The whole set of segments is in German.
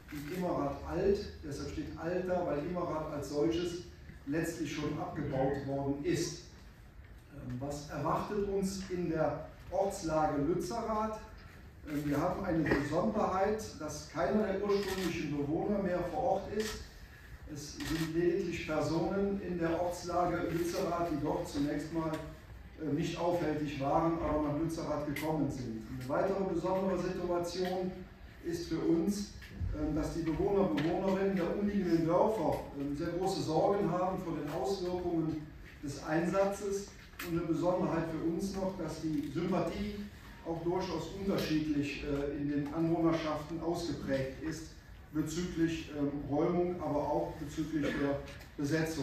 und Immerath alt, deshalb steht Alter, weil Immerath als solches letztlich schon abgebaut worden ist. Was erwartet uns in der Ortslage Lützerath? Wir haben eine Besonderheit, dass keiner der ursprünglichen Bewohner mehr vor Ort ist. Es sind lediglich Personen in der Ortslage Lützerath, die dort zunächst mal nicht aufhältig waren, aber nach Lützerath gekommen sind. Eine weitere besondere Situation ist für uns, dass die Bewohner und Bewohnerinnen der umliegenden Dörfer sehr große Sorgen haben vor den Auswirkungen des Einsatzes. Und eine Besonderheit für uns noch, dass die Sympathie auch durchaus unterschiedlich in den Anwohnerschaften ausgeprägt ist bezüglich Räumung, aber auch bezüglich der Besetzung.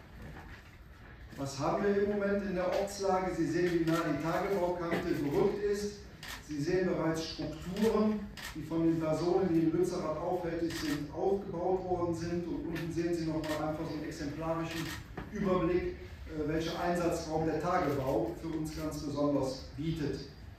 Was haben wir im Moment in der Ortslage? Sie sehen, wie nah die Tagebaukante gerückt ist. Sie sehen bereits Strukturen, die von den Personen, die in Lützerath aufhältig sind, aufgebaut worden sind. Und unten sehen Sie noch mal einfach so einen exemplarischen Überblick, welcher Einsatzraum der Tagebau für uns ganz besonders bietet.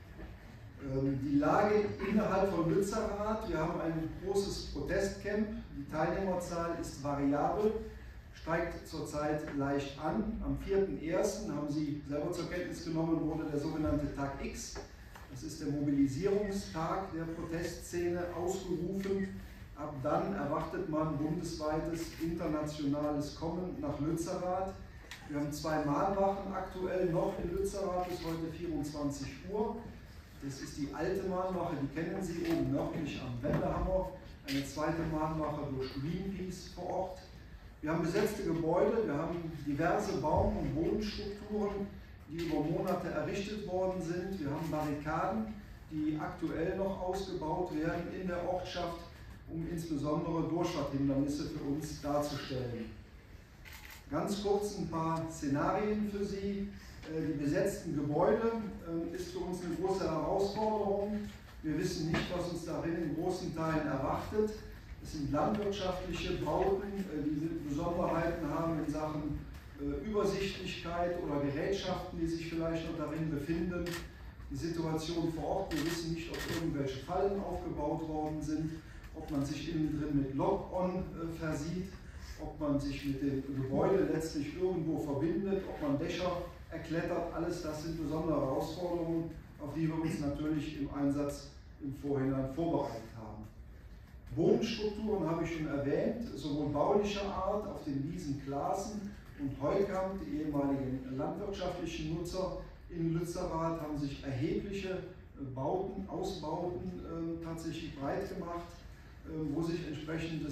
Die Lage innerhalb von Lützerath: Wir haben ein großes Protestcamp. Die Teilnehmerzahl ist variabel, steigt zurzeit leicht an. Am 4.1. haben Sie selber zur Kenntnis genommen, wurde der sogenannte Tag X, das ist der Mobilisierungstag der Protestszene, ausgerufen. Ab dann erwartet man bundesweites internationales Kommen nach Lützerath. Wir haben 2 Mahnwachen aktuell noch in Lützerath bis heute 24 Uhr. Das ist die alte Mahnwache, die kennen Sie, oben nördlich am Wendehammer. Eine zweite Mahnwache durch Greenpeace vor Ort. Wir haben besetzte Gebäude, wir haben diverse Baum- und Bodenstrukturen, die über Monate errichtet worden sind. Wir haben Barrikaden, die aktuell noch ausgebaut werden in der Ortschaft, um insbesondere Durchfahrthindernisse für uns darzustellen. Ganz kurz ein paar Szenarien für Sie. Die besetzten Gebäude ist für uns eine große Herausforderung. Wir wissen nicht, was uns darin in großen Teilen erwartet. Es sind landwirtschaftliche Bauten, die Besonderheiten haben in Sachen Übersichtlichkeit oder Gerätschaften, die sich vielleicht noch darin befinden. Die Situation vor Ort: Wir wissen nicht, ob irgendwelche Fallen aufgebaut worden sind, ob man sich innen drin mit Lock-on versieht, ob man sich mit dem Gebäude letztlich irgendwo verbindet, ob man Dächer erklettert. Alles das sind besondere Herausforderungen, auf die wir uns natürlich im Einsatz im Vorhinein vorbereitet haben. Bodenstrukturen habe ich schon erwähnt, sowohl baulicher Art auf den Wiesen Klaassen und Heukamp, die ehemaligen landwirtschaftlichen Nutzer in Lützerath, haben sich erhebliche Ausbauten tatsächlich breit gemacht, wo sich entsprechende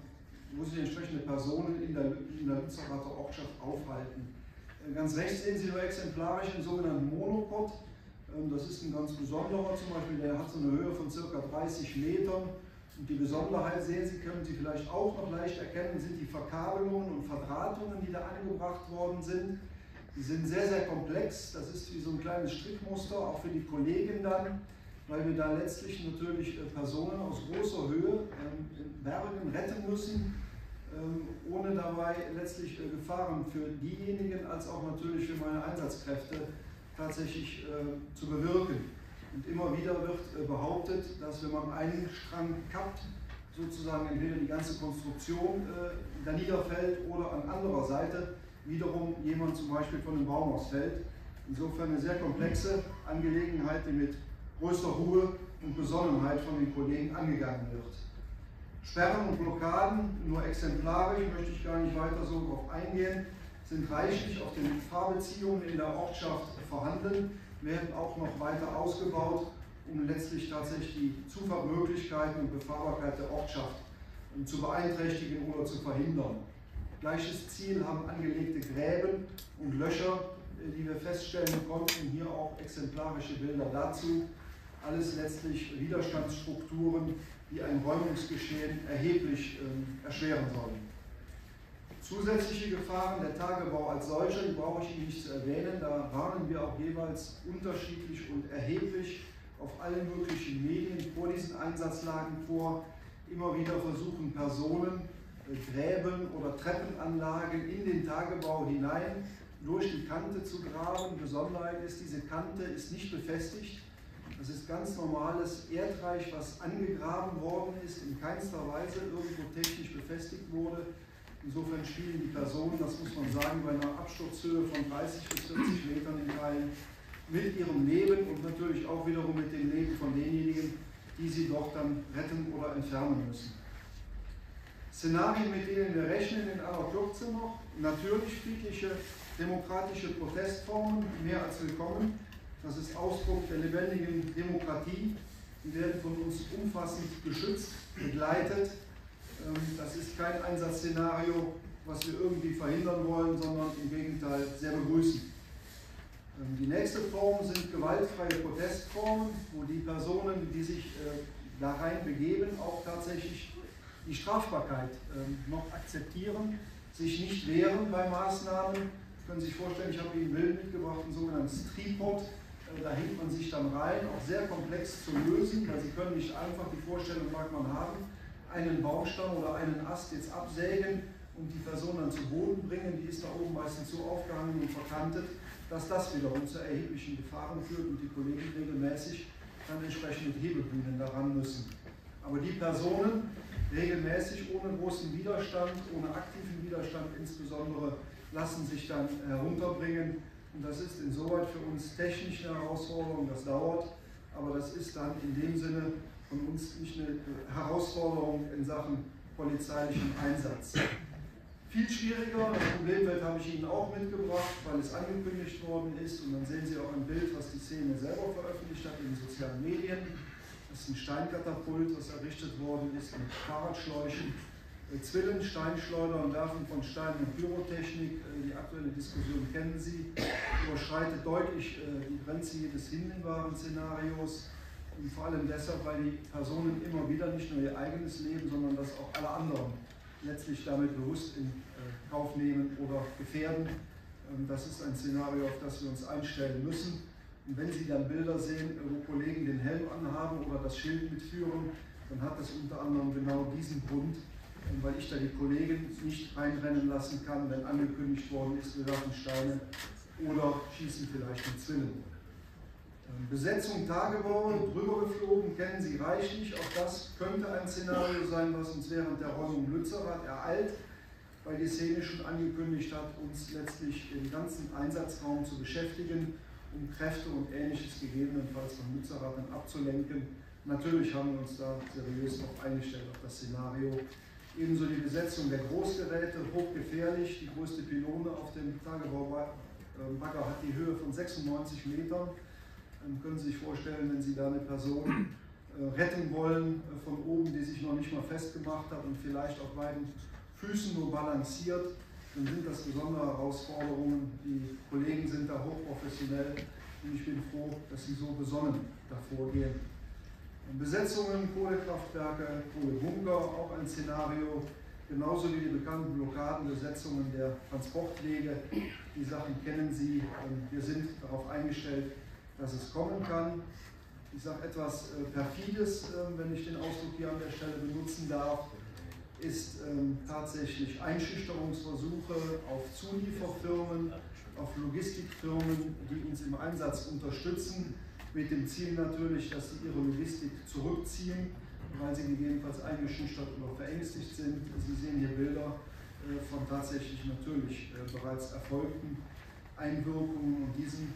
Personen in der Lützerather Ortschaft aufhalten. Ganz rechts sehen Sie nur exemplarisch den sogenannten Monopod. Das ist ein ganz besonderer, zum Beispiel, der hat so eine Höhe von ca. 30 Metern. Und die Besonderheit, sehen Sie, können Sie vielleicht auch noch leicht erkennen, sind die Verkabelungen und Verdrahtungen, die da angebracht worden sind. Die sind sehr, sehr komplex. Das ist wie so ein kleines Strickmuster, auch für die Kollegen dann, weil wir da letztlich natürlich Personen aus großer Höhe in Bergen retten müssen, ohne dabei letztlich Gefahren für diejenigen als auch natürlich für meine Einsatzkräfte tatsächlich zu bewirken. Und immer wieder wird behauptet, dass wenn man einen Strang kappt, sozusagen entweder die ganze Konstruktion da niederfällt oder an anderer Seite wiederum jemand zum Beispiel von dem Baum ausfällt. Insofern eine sehr komplexe Angelegenheit, die mit größter Ruhe und Besonnenheit von den Kollegen angegangen wird. Sperren und Blockaden, nur exemplarisch, möchte ich gar nicht weiter so darauf eingehen, sind reichlich auf den Fahrbeziehungen in der Ortschaft vorhanden, werden auch noch weiter ausgebaut, um letztlich tatsächlich die Zufahrtmöglichkeiten und Befahrbarkeit der Ortschaft zu beeinträchtigen oder zu verhindern. Gleiches Ziel haben angelegte Gräben und Löcher, die wir feststellen konnten. Hier auch exemplarische Bilder dazu. Alles letztlich Widerstandsstrukturen, die ein Räumungsgeschehen erheblich erschweren sollen. Zusätzliche Gefahren, der Tagebau als solcher, die brauche ich Ihnen nicht zu erwähnen. Da warnen wir auch jeweils unterschiedlich und erheblich auf allen möglichen Medien vor diesen Einsatzlagen vor. Immer wieder versuchen Personen, Gräben oder Treppenanlagen in den Tagebau hinein durch die Kante zu graben. Besonderheit ist, diese Kante ist nicht befestigt. Das ist ganz normales Erdreich, was angegraben worden ist, in keinster Weise irgendwo technisch befestigt wurde. Insofern spielen die Personen, das muss man sagen, bei einer Absturzhöhe von 30 bis 40 Metern in Teilen mit ihrem Leben und natürlich auch wiederum mit dem Leben von denjenigen, die sie dort dann retten oder entfernen müssen. Szenarien, mit denen wir rechnen in aller Kürze noch: natürlich friedliche, demokratische Protestformen, mehr als willkommen. Das ist Ausdruck der lebendigen Demokratie. Die werden von uns umfassend geschützt, begleitet. Das ist kein Einsatzszenario, was wir irgendwie verhindern wollen, sondern im Gegenteil sehr begrüßen. Die nächste Form sind gewaltfreie Protestformen, wo die Personen, die sich da rein begeben, auch tatsächlich die Strafbarkeit noch akzeptieren, sich nicht wehren bei Maßnahmen. Sie können sich vorstellen, ich habe Ihnen ein Bild mitgebracht, ein sogenanntes Tripod. Da hängt man sich dann rein, auch sehr komplex zu lösen, weil Sie können nicht einfach, die Vorstellung mag man haben, einen Baumstamm oder einen Ast jetzt absägen und die Person dann zu Boden bringen, die ist da oben meistens so aufgehangen und verkantet, dass das wiederum zu erheblichen Gefahren führt und die Kollegen regelmäßig dann entsprechend mit Hebebühnen daran müssen. Aber die Personen regelmäßig ohne großen Widerstand, ohne aktiven Widerstand insbesondere, lassen sich dann herunterbringen. Und das ist insoweit für uns technisch eine Herausforderung, das dauert, aber das ist dann in dem Sinne von uns nicht eine Herausforderung in Sachen polizeilichen Einsatz. Viel schwieriger, das Problemfeld habe ich Ihnen auch mitgebracht, weil es angekündigt worden ist, und dann sehen Sie auch ein Bild, was die Szene selber veröffentlicht hat in den sozialen Medien. Das ist ein Steinkatapult, das errichtet worden ist mit Fahrradschläuchen, Zwillen, Steinschleudern, Werfen von Steinen und Pyrotechnik. Die aktuelle Diskussion kennen Sie, überschreitet deutlich die Grenze jedes hinnehmbaren Szenarios. Und vor allem deshalb, weil die Personen immer wieder nicht nur ihr eigenes Leben, sondern das auch alle anderen letztlich damit bewusst in Kauf nehmen oder gefährden. Das ist ein Szenario, auf das wir uns einstellen müssen. Und wenn Sie dann Bilder sehen, wo Kollegen den Helm anhaben oder das Schild mitführen, dann hat das unter anderem genau diesen Grund, weil ich da die Kollegen nicht reinrennen lassen kann, wenn angekündigt worden ist, wir werfen Steine oder schießen vielleicht mit Zwillen. Besetzung Tagebau, drüber geflogen, kennen Sie reichlich. Auch das könnte ein Szenario sein, was uns während der Räumung Lützerath ereilt, weil die Szene schon angekündigt hat, uns letztlich im ganzen Einsatzraum zu beschäftigen, um Kräfte und Ähnliches gegebenenfalls von Lützerath dann abzulenken. Natürlich haben wir uns da seriös darauf eingestellt, auf das Szenario. Ebenso die Besetzung der Großgeräte, hochgefährlich. Die größte Pylone auf dem Tagebaubagger hat die Höhe von 96 Metern. Können Sie sich vorstellen, wenn Sie da eine Person retten wollen von oben, die sich noch nicht mal festgemacht hat und vielleicht auf beiden Füßen nur balanciert, dann sind das besondere Herausforderungen. Die Kollegen sind da hochprofessionell und ich bin froh, dass sie so besonnen davor gehen. Besetzungen, Kohlekraftwerke, Kohlebunker, auch ein Szenario, genauso wie die bekannten Blockadenbesetzungen der Transportwege. Die Sachen kennen Sie. Wir sind darauf eingestellt, dass es kommen kann. Ich sage etwas Perfides, wenn ich den Ausdruck hier an der Stelle benutzen darf, ist tatsächlich Einschüchterungsversuche auf Zulieferfirmen, auf Logistikfirmen, die uns im Einsatz unterstützen, mit dem Ziel natürlich, dass sie ihre Logistik zurückziehen, weil sie gegebenenfalls eingeschüchtert oder verängstigt sind. Sie sehen hier Bilder von tatsächlich natürlich bereits erfolgten Einwirkungen, und diese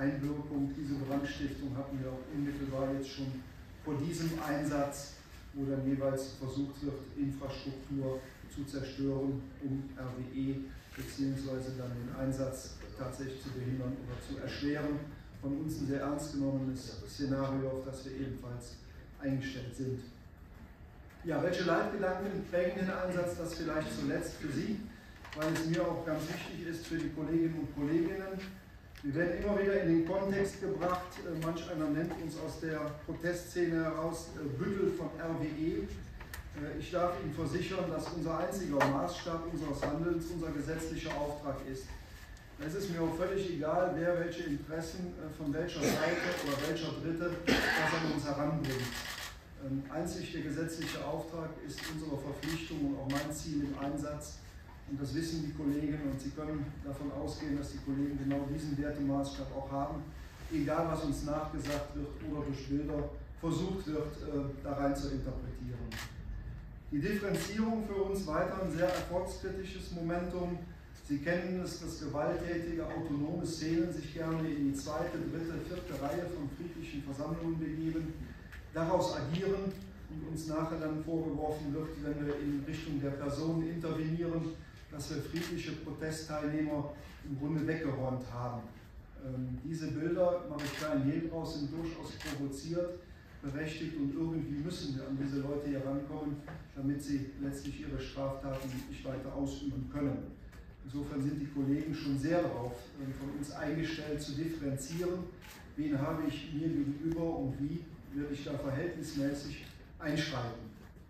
Brandstiftung hatten wir auch unmittelbar jetzt schon vor diesem Einsatz, wo dann jeweils versucht wird, Infrastruktur zu zerstören, um RWE bzw. dann den Einsatz tatsächlich zu behindern oder zu erschweren. Von uns ein sehr ernst genommenes Szenario, auf das wir ebenfalls eingestellt sind. Ja, welche Leitgedanken prägen den Einsatz? Das vielleicht zuletzt für Sie, weil es mir auch ganz wichtig ist für die Kolleginnen und Kollegen. Wir werden immer wieder in den Kontext gebracht, manch einer nennt uns aus der Protestszene heraus Büttel von RWE. Ich darf Ihnen versichern, dass unser einziger Maßstab unseres Handelns unser gesetzlicher Auftrag ist. Es ist mir auch völlig egal, wer welche Interessen von welcher Seite oder welcher Dritte das an uns heranbringt. Einzig der gesetzliche Auftrag ist unsere Verpflichtung und auch mein Ziel im Einsatz. Und das wissen die Kollegen, und Sie können davon ausgehen, dass die Kollegen genau diesen Wertemaßstab auch haben. egal was uns nachgesagt wird oder durch Bilder versucht wird, da rein zu interpretieren. Die Differenzierung für uns weiter ein sehr erfolgskritisches Momentum. Sie kennen es, dass gewalttätige, autonome Szenen sich gerne in die zweite, dritte, vierte Reihe von friedlichen Versammlungen begeben, daraus agieren und uns nachher dann vorgeworfen wird, wenn wir in Richtung der Personen intervenieren, dass wir friedliche Protestteilnehmer im Grunde weggeräumt haben. Diese Bilder, mache ich keinen Hehl draus, sind durchaus provoziert, berechtigt und irgendwie müssen wir an diese Leute hier rankommen, damit sie letztlich ihre Straftaten nicht weiter ausüben können. Insofern sind die Kollegen schon sehr darauf von uns eingestellt zu differenzieren, wen habe ich mir gegenüber und wie werde ich da verhältnismäßig einschreiten.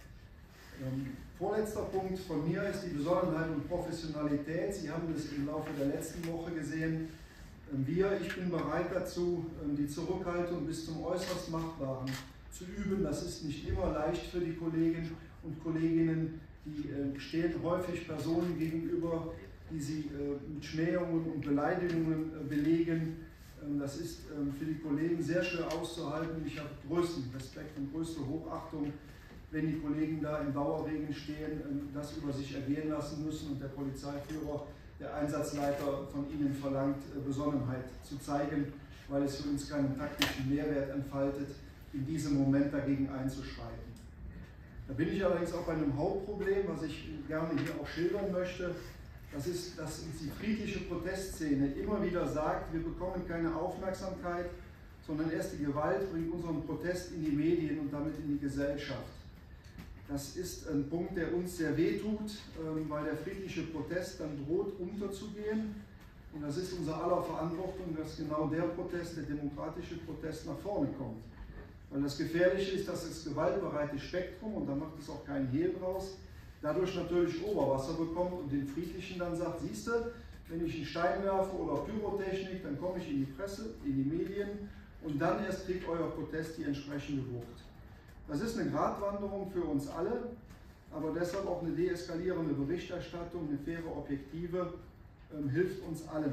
Vorletzter Punkt von mir ist die Besonnenheit und Professionalität. Sie haben das im Laufe der letzten Woche gesehen. Ich bin bereit dazu, die Zurückhaltung bis zum äußerst Machbaren zu üben. Das ist nicht immer leicht für die Kolleginnen und Kolleginnen, die stehen häufig Personen gegenüber, die sie mit Schmähungen und Beleidigungen belegen. Das ist für die Kollegen sehr schwer auszuhalten. Ich habe größten Respekt und größte Hochachtung, wenn die Kollegen da im Dauerregen stehen, das über sich ergehen lassen müssen und der Polizeiführer, der Einsatzleiter von ihnen verlangt, Besonnenheit zu zeigen, weil es für uns keinen taktischen Mehrwert entfaltet, in diesem Moment dagegen einzuschreiten. Da bin ich allerdings auch bei einem Hauptproblem, was ich gerne hier auch schildern möchte. Das ist, dass uns die friedliche Protestszene immer wieder sagt, wir bekommen keine Aufmerksamkeit, sondern erst die Gewalt bringt unseren Protest in die Medien und damit in die Gesellschaft. Das ist ein Punkt, der uns sehr wehtut, weil der friedliche Protest dann droht unterzugehen. Und das ist unser aller Verantwortung, dass genau der Protest, der demokratische Protest, nach vorne kommt. Weil das Gefährliche ist, dass das gewaltbereite Spektrum, und da macht es auch keinen Hehl draus, dadurch natürlich Oberwasser bekommt und den Friedlichen dann sagt, siehst du, wenn ich einen Stein werfe oder Pyrotechnik, dann komme ich in die Presse, in die Medien und dann erst kriegt euer Protest die entsprechende Wucht. Das ist eine Gratwanderung für uns alle, aber deshalb auch eine deeskalierende Berichterstattung, eine faire, objektive, hilft uns allen.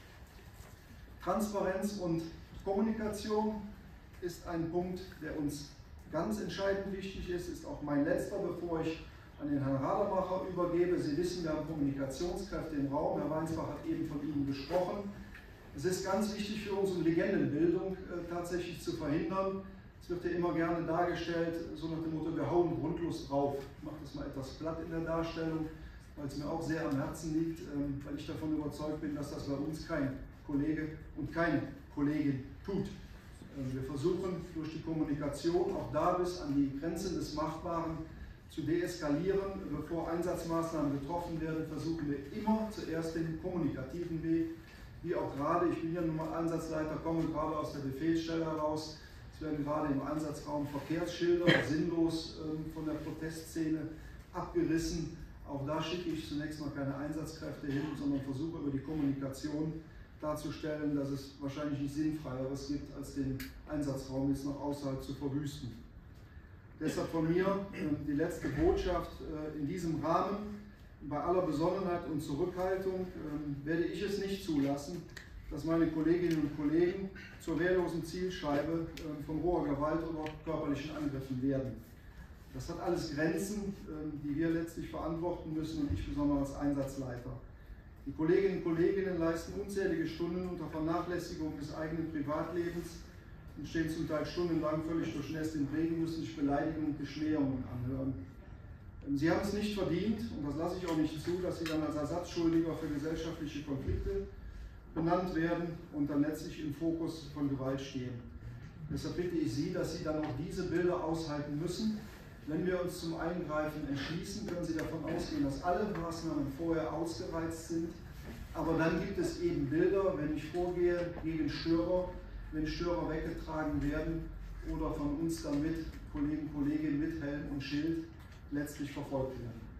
Transparenz und Kommunikation ist ein Punkt, der uns ganz entscheidend wichtig ist, ist auch mein letzter, bevor ich an den Herrn Rademacher übergebe. Sie wissen, wir haben Kommunikationskräfte im Raum. Herr Weinsbach hat eben von Ihnen gesprochen. Es ist ganz wichtig für uns, um Legendenbildung tatsächlich zu verhindern. Es wird ja immer gerne dargestellt, so nach dem Motto, wir hauen grundlos drauf. Ich mache das mal etwas platt in der Darstellung, weil es mir auch sehr am Herzen liegt, weil ich davon überzeugt bin, dass das bei uns kein Kollege und keine Kollegin tut. Wir versuchen durch die Kommunikation auch da bis an die Grenzen des Machbaren zu deeskalieren. Bevor Einsatzmaßnahmen getroffen werden, versuchen wir immer zuerst den kommunikativen Weg, wie auch gerade, ich bin ja nun mal Einsatzleiter, komme gerade aus der Befehlsstelle heraus. Es werden gerade im Einsatzraum Verkehrsschilder sinnlos von der Protestszene abgerissen. Auch da schicke ich zunächst mal keine Einsatzkräfte hin, sondern versuche über die Kommunikation darzustellen, dass es wahrscheinlich nicht Sinnfreieres gibt, als den Einsatzraum jetzt noch außerhalb zu verwüsten. Deshalb von mir die letzte Botschaft in diesem Rahmen. Bei aller Besonnenheit und Zurückhaltung werde ich es nicht zulassen, dass meine Kolleginnen und Kollegen zur wehrlosen Zielscheibe von roher Gewalt oder körperlichen Angriffen werden. Das hat alles Grenzen, die wir letztlich verantworten müssen und ich besonders als Einsatzleiter. Die Kolleginnen und Kollegen leisten unzählige Stunden unter Vernachlässigung des eigenen Privatlebens und stehen zum Teil stundenlang völlig durchnässt im Regen, müssen sich Beleidigungen und Beschwerungen anhören. Sie haben es nicht verdient, und das lasse ich auch nicht zu, dass sie dann als Ersatzschuldiger für gesellschaftliche Konflikte benannt werden und dann letztlich im Fokus von Gewalt stehen. Deshalb bitte ich Sie, dass Sie dann auch diese Bilder aushalten müssen. Wenn wir uns zum Eingreifen entschließen, können Sie davon ausgehen, dass alle Maßnahmen vorher ausgereizt sind. Aber dann gibt es eben Bilder, wenn ich vorgehe gegen Störer, wenn Störer weggetragen werden oder von uns dann mit Kollegen, Kolleginnen mit Helm und Schild letztlich verfolgt werden.